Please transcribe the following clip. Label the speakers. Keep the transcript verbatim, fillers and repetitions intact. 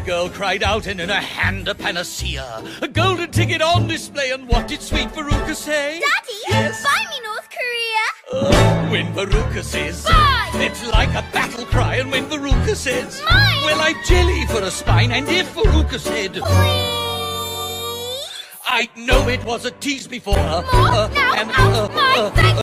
Speaker 1: girl cried out, and in her hand a panacea, a golden ticket on display. And what did sweet Veruca say?
Speaker 2: Daddy,
Speaker 1: yes?
Speaker 2: Buy me North Korea.
Speaker 1: Oh, when Veruca says
Speaker 2: Buy!
Speaker 1: It's like a battle cry. And when Veruca says
Speaker 2: Mine!
Speaker 1: Well, I've jelly for a spine. And if Veruca said
Speaker 2: Please.
Speaker 1: I know it was a tease before.
Speaker 2: More? Now,
Speaker 1: and,
Speaker 2: out my face!